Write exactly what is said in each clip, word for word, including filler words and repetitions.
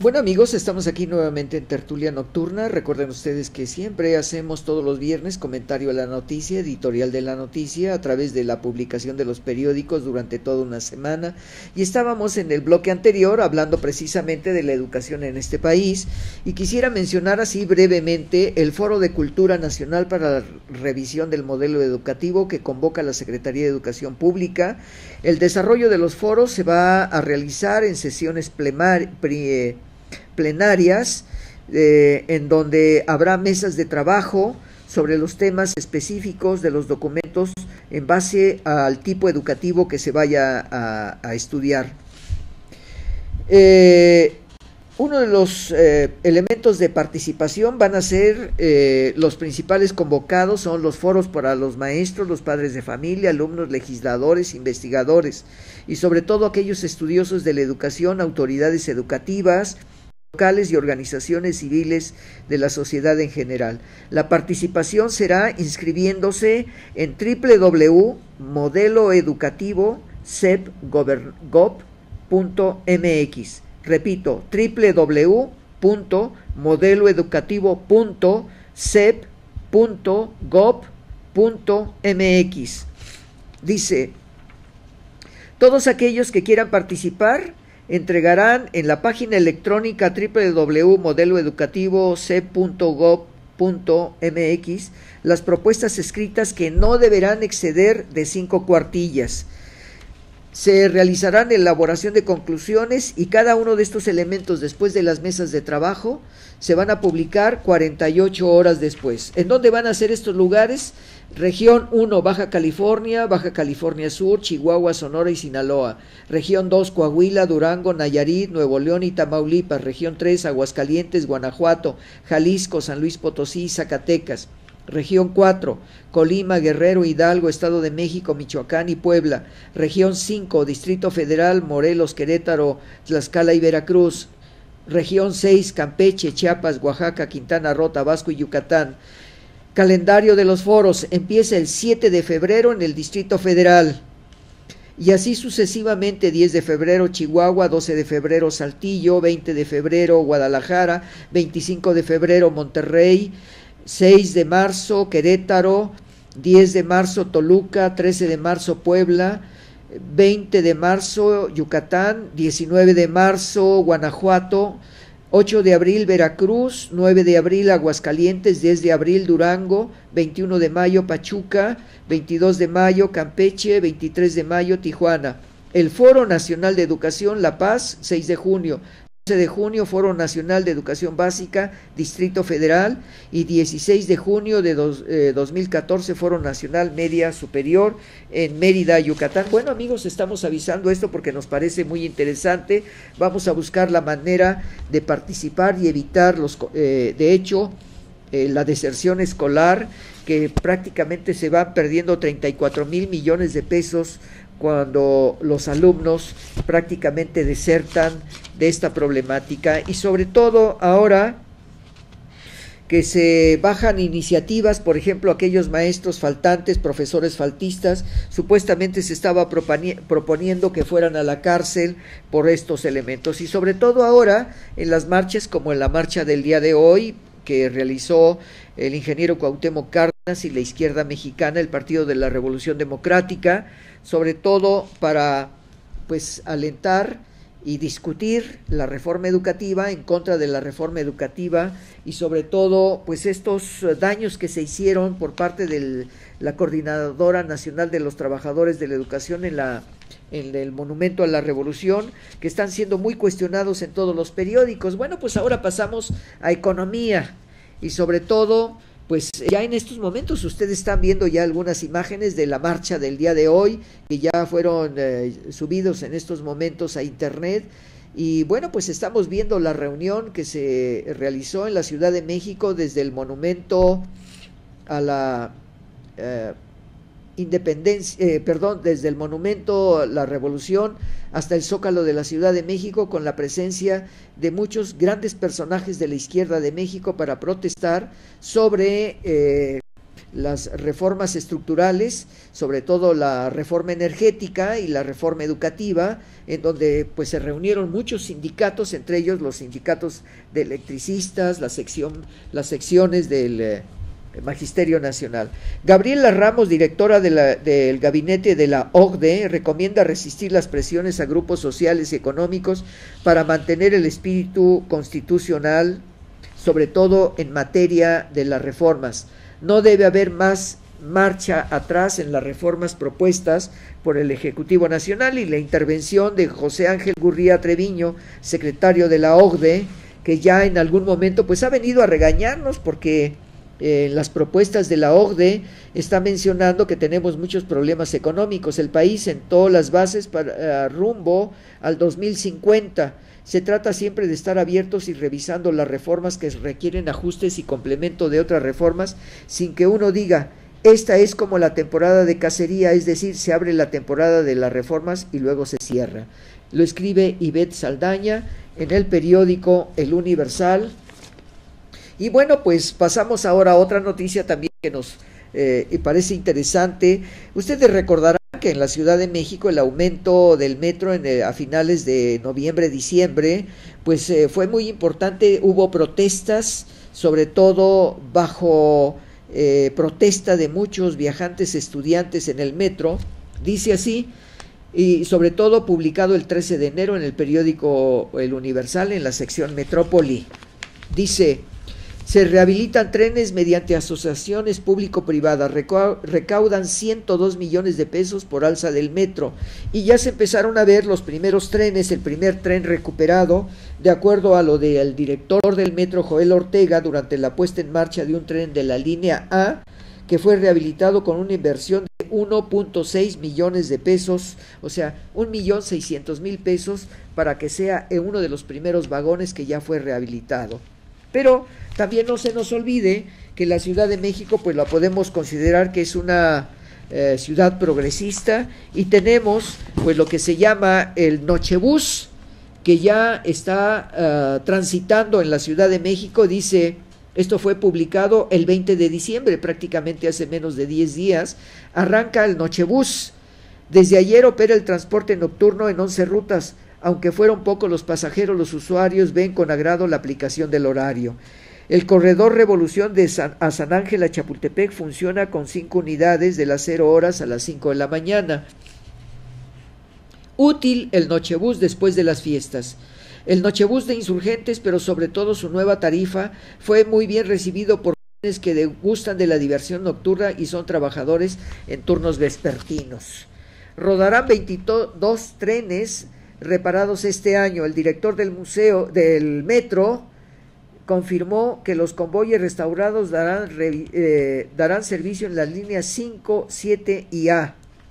Bueno amigos, estamos aquí nuevamente en Tertulia Nocturna. Recuerden ustedes que siempre hacemos todos los viernes comentario a la noticia, editorial de la noticia a través de la publicación de los periódicos durante toda una semana. Y estábamos en el bloque anterior hablando precisamente de la educación en este país y quisiera mencionar así brevemente el Foro de Cultura Nacional para la Revisión del Modelo Educativo que convoca la Secretaría de Educación Pública. El desarrollo de los foros se va a realizar en sesiones plenarias plenarias eh, en donde habrá mesas de trabajo sobre los temas específicos de los documentos en base al tipo educativo que se vaya a, a estudiar. Eh, uno de los eh, elementos de participación van a ser eh, los principales convocados son los foros para los maestros, los padres de familia, alumnos, legisladores, investigadores y sobre todo aquellos estudiosos de la educación, autoridades educativas, locales y organizaciones civiles de la sociedad en general. La participación será inscribiéndose en doble u doble u doble u punto modelo educativo c e p gov punto m x. Repito, doble u doble u doble u punto modelo educativo punto c e p punto gov punto m x. Dice, todos aquellos que quieran participar entregarán en la página electrónica doble u doble u doble u punto modelo educativo c e p punto gov punto m x las propuestas escritas que no deberán exceder de cinco cuartillas. Se realizarán elaboración de conclusiones y cada uno de estos elementos después de las mesas de trabajo se van a publicar cuarenta y ocho horas después. ¿En dónde van a ser estos lugares? Región uno, Baja California, Baja California Sur, Chihuahua, Sonora y Sinaloa. Región dos, Coahuila, Durango, Nayarit, Nuevo León y Tamaulipas. Región tres, Aguascalientes, Guanajuato, Jalisco, San Luis Potosí y Zacatecas. Región cuatro, Colima, Guerrero, Hidalgo, Estado de México, Michoacán y Puebla. Región cinco, Distrito Federal, Morelos, Querétaro, Tlaxcala y Veracruz. Región seis, Campeche, Chiapas, Oaxaca, Quintana Roo, Tabasco y Yucatán. Calendario de los foros, empieza el siete de febrero en el Distrito Federal. Y así sucesivamente, diez de febrero Chihuahua, doce de febrero Saltillo, veinte de febrero Guadalajara, veinticinco de febrero Monterrey, seis de marzo Querétaro, diez de marzo Toluca, trece de marzo Puebla, veinte de marzo Yucatán, diecinueve de marzo Guanajuato, ocho de abril Veracruz, nueve de abril Aguascalientes, diez de abril Durango, veintiuno de mayo Pachuca, veintidós de mayo Campeche, veintitrés de mayo Tijuana. El Foro Nacional de Educación La Paz, seis de junio. doce de junio, Foro Nacional de Educación Básica, Distrito Federal, y dieciséis de junio de dos, eh, dos mil catorce, Foro Nacional Media Superior en Mérida, Yucatán. Bueno amigos, estamos avisando esto porque nos parece muy interesante. Vamos a buscar la manera de participar y evitar los, eh, de hecho, eh, la deserción escolar, que prácticamente se van perdiendo treinta y cuatro mil millones de pesos cuando los alumnos prácticamente desertan de esta problemática y sobre todo ahora que se bajan iniciativas, por ejemplo, aquellos maestros faltantes, profesores faltistas, supuestamente se estaba proponiendo que fueran a la cárcel por estos elementos y sobre todo ahora en las marchas como en la marcha del día de hoy que realizó el ingeniero Cuauhtémoc Cárdenas y la izquierda mexicana, el Partido de la Revolución Democrática, sobre todo para pues alentar y discutir la reforma educativa, en contra de la reforma educativa y sobre todo pues estos daños que se hicieron por parte de la Coordinadora Nacional de los Trabajadores de la Educación en la en el Monumento a la Revolución, que están siendo muy cuestionados en todos los periódicos. Bueno, pues ahora pasamos a economía y sobre todo pues ya en estos momentos ustedes están viendo ya algunas imágenes de la marcha del día de hoy que ya fueron eh, subidos en estos momentos a internet y bueno pues estamos viendo la reunión que se realizó en la Ciudad de México desde el monumento a la eh, independencia, eh, perdón, desde el monumento a la Revolución hasta el Zócalo de la Ciudad de México con la presencia de muchos grandes personajes de la izquierda de México para protestar sobre eh, las reformas estructurales, sobre todo la reforma energética y la reforma educativa, en donde pues se reunieron muchos sindicatos, entre ellos los sindicatos de electricistas, la sección, las secciones del eh, Magisterio Nacional. Gabriela Ramos, directora de la, del gabinete de la O C D E, recomienda resistir las presiones a grupos sociales y económicos para mantener el espíritu constitucional, sobre todo en materia de las reformas. No debe haber más marcha atrás en las reformas propuestas por el Ejecutivo Nacional, y la intervención de José Ángel Gurría Treviño, secretario de la O C D E, que ya en algún momento pues ha venido a regañarnos porque en eh, las propuestas de la O C D E está mencionando que tenemos muchos problemas económicos. El país sentó las bases para uh, rumbo al dos mil cincuenta. Se trata siempre de estar abiertos y revisando las reformas que requieren ajustes y complemento de otras reformas, sin que uno diga, esta es como la temporada de cacería, es decir, se abre la temporada de las reformas y luego se cierra. Lo escribe Ivette Saldaña en el periódico El Universal. Y bueno, pues pasamos ahora a otra noticia también que nos eh, parece interesante. Ustedes recordarán que en la Ciudad de México el aumento del metro en, eh, a finales de noviembre, diciembre, pues eh, fue muy importante. Hubo protestas, sobre todo bajo eh, protesta de muchos viajantes estudiantes en el metro, dice así, y sobre todo publicado el trece de enero en el periódico El Universal, en la sección Metrópoli. Dice: se rehabilitan trenes mediante asociaciones público-privadas, recaudan ciento dos millones de pesos por alza del metro, y ya se empezaron a ver los primeros trenes. El primer tren recuperado, de acuerdo a lo del director del metro, Joel Ortega, durante la puesta en marcha de un tren de la línea A, que fue rehabilitado con una inversión de uno punto seis millones de pesos, o sea, un millón seiscientos mil pesos, para que sea uno de los primeros vagones que ya fue rehabilitado. Pero también no se nos olvide que la Ciudad de México pues la podemos considerar que es una eh, ciudad progresista, y tenemos pues lo que se llama el Nochebús, que ya está uh, transitando en la Ciudad de México. Dice, esto fue publicado el veinte de diciembre, prácticamente hace menos de diez días, arranca el Nochebús. Desde ayer opera el transporte nocturno en once rutas. Aunque fueron pocos los pasajeros, los usuarios ven con agrado la aplicación del horario. El corredor Revolución de San, a San Ángel a Chapultepec funciona con cinco unidades de las cero horas a las cinco de la mañana. Útil el Nochebús después de las fiestas. El Nochebús de Insurgentes, pero sobre todo su nueva tarifa, fue muy bien recibido por quienes que gustan de la diversión nocturna y son trabajadores en turnos vespertinos. Rodarán veintidós trenes reparados este año. El director del museo del metro confirmó que los convoyes restaurados darán, eh, darán servicio en las líneas cinco, siete y A.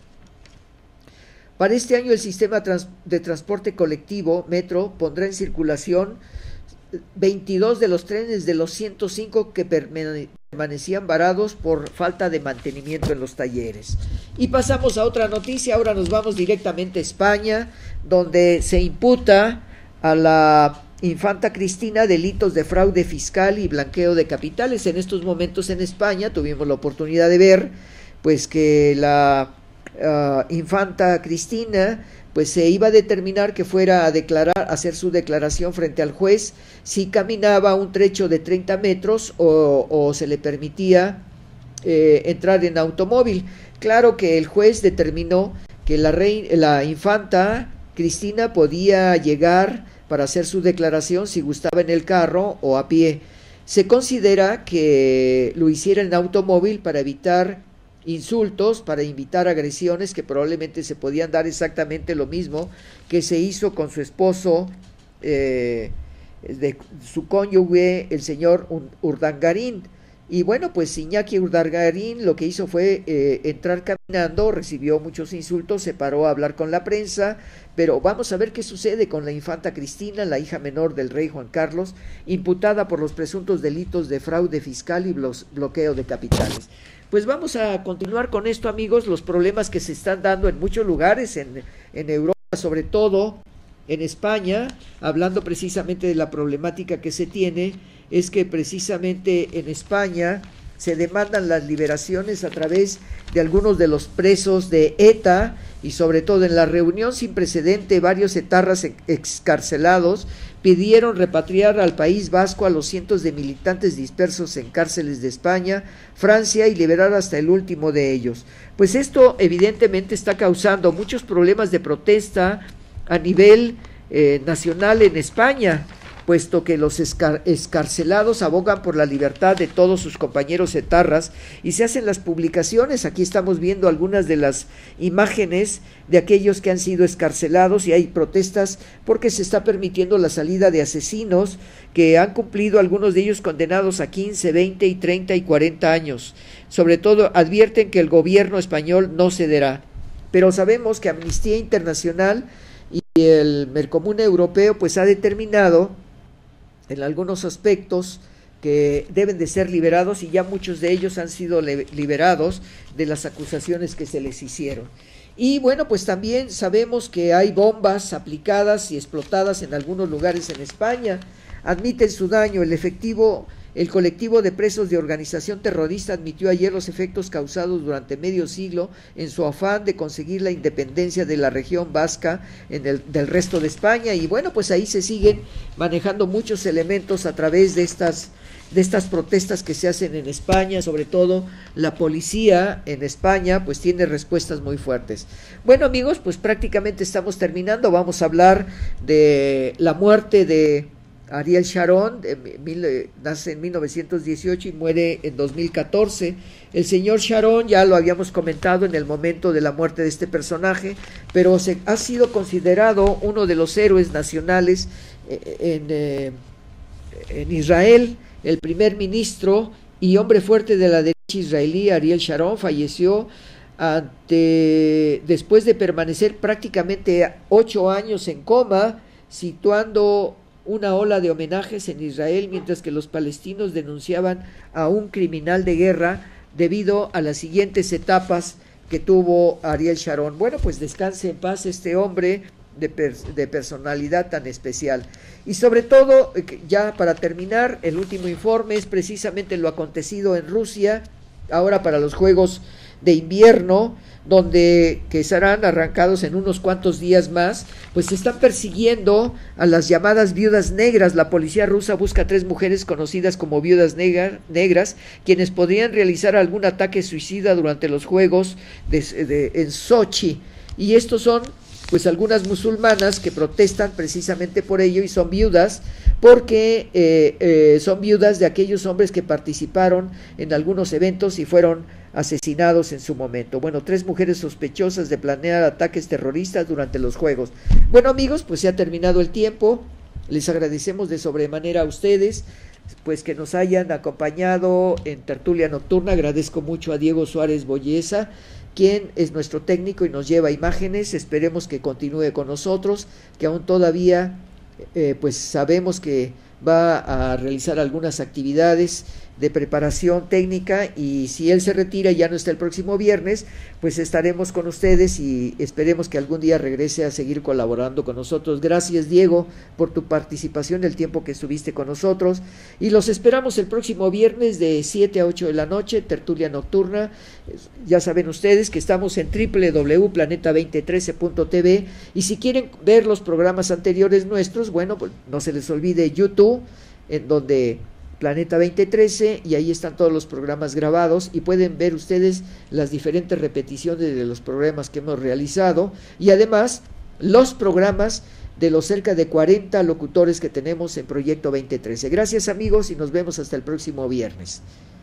Para este año el sistema trans, de transporte colectivo metro pondrá en circulación veintidós de los trenes de los ciento cinco que permanecían varados por falta de mantenimiento en los talleres. Y pasamos a otra noticia. Ahora nos vamos directamente a España, donde se imputa a la infanta Cristina delitos de fraude fiscal y blanqueo de capitales. En estos momentos en España tuvimos la oportunidad de ver pues que la uh, infanta Cristina pues se iba a determinar que fuera a declarar, a hacer su declaración frente al juez si caminaba un trecho de treinta metros o, o se le permitía eh, entrar en automóvil. Claro que el juez determinó que la, rey, la infanta Cristina podía llegar para hacer su declaración si gustaba en el carro o a pie. Se considera que lo hiciera en automóvil para evitar insultos, para evitar agresiones que probablemente se podían dar, exactamente lo mismo que se hizo con su esposo, eh, de su cónyuge, el señor Urdangarín. Y bueno, pues Iñaki Urdangarín lo que hizo fue eh, entrar caminando, recibió muchos insultos, se paró a hablar con la prensa, pero vamos a ver qué sucede con la infanta Cristina, la hija menor del rey Juan Carlos, imputada por los presuntos delitos de fraude fiscal y bloqueo de capitales. Pues vamos a continuar con esto, amigos, los problemas que se están dando en muchos lugares, en, en Europa, sobre todo en España, hablando precisamente de la problemática que se tiene, es que precisamente en España se demandan las liberaciones a través de algunos de los presos de ETA y sobre todo en la reunión sin precedente varios etarras excarcelados pidieron repatriar al País Vasco a los cientos de militantes dispersos en cárceles de España, Francia y liberar hasta el último de ellos. Pues esto evidentemente está causando muchos problemas de protesta a nivel eh, nacional en España, puesto que los escar escarcelados abogan por la libertad de todos sus compañeros etarras y se hacen las publicaciones. Aquí estamos viendo algunas de las imágenes de aquellos que han sido escarcelados y hay protestas porque se está permitiendo la salida de asesinos que han cumplido, algunos de ellos condenados a quince, veinte y treinta y cuarenta años. Sobre todo advierten que el gobierno español no cederá, pero sabemos que Amnistía Internacional y el Mercomún Europeo pues ha determinado en algunos aspectos que deben de ser liberados y ya muchos de ellos han sido liberados de las acusaciones que se les hicieron. Y bueno, pues también sabemos que hay bombas aplicadas y explotadas en algunos lugares en España. Admiten su daño. El efectivo, el colectivo de presos de organización terrorista admitió ayer los efectos causados durante medio siglo en su afán de conseguir la independencia de la región vasca en el, del resto de España. Y bueno, pues ahí se siguen manejando muchos elementos a través de estas de estas protestas que se hacen en España. Sobre todo la policía en España pues tiene respuestas muy fuertes. Bueno amigos, pues prácticamente estamos terminando. Vamos a hablar de la muerte de Ariel Sharon. De mil, nace en mil novecientos dieciocho y muere en dos mil catorce. El señor Sharon ya lo habíamos comentado en el momento de la muerte de este personaje, pero se, ha sido considerado uno de los héroes nacionales en, en, en Israel. El primer ministro y hombre fuerte de la derecha israelí, Ariel Sharon, falleció ante, después de permanecer prácticamente ocho años en coma, situando una ola de homenajes en Israel, mientras que los palestinos denunciaban a un criminal de guerra debido a las siguientes etapas que tuvo Ariel Sharon. Bueno, pues descanse en paz este hombre de, per de personalidad tan especial. Y sobre todo, ya para terminar, el último informe es precisamente lo acontecido en Rusia, ahora para los Juegos de Invierno, donde que serán arrancados en unos cuantos días más, pues se están persiguiendo a las llamadas viudas negras. La policía rusa busca a tres mujeres conocidas como viudas negra, negras, quienes podrían realizar algún ataque suicida durante los Juegos de, de, en Sochi. Y estos son pues algunas musulmanas que protestan precisamente por ello y son viudas porque eh, eh, son viudas de aquellos hombres que participaron en algunos eventos y fueron asesinados en su momento. Bueno, tres mujeres sospechosas de planear ataques terroristas durante los Juegos. Bueno amigos, pues se ha terminado el tiempo. Les agradecemos de sobremanera a ustedes pues que nos hayan acompañado en Tertulia Nocturna. Agradezco mucho a Diego Suárez Boyesa, quien es nuestro técnico y nos lleva imágenes. Esperemos que continúe con nosotros, que aún todavía eh, pues sabemos que va a realizar algunas actividades de preparación técnica, y si él se retira y ya no está el próximo viernes, pues estaremos con ustedes y esperemos que algún día regrese a seguir colaborando con nosotros. Gracias Diego por tu participación, el tiempo que estuviste con nosotros, y los esperamos el próximo viernes de siete a ocho de la noche, Tertulia Nocturna. Ya saben ustedes que estamos en w w w punto planeta veinte trece punto t v, y si quieren ver los programas anteriores nuestros, bueno, pues no se les olvide YouTube, en donde Planeta veinte trece, y ahí están todos los programas grabados y pueden ver ustedes las diferentes repeticiones de los programas que hemos realizado, y además los programas de los cerca de cuarenta locutores que tenemos en Proyecto veinte trece. Gracias amigos y nos vemos hasta el próximo viernes.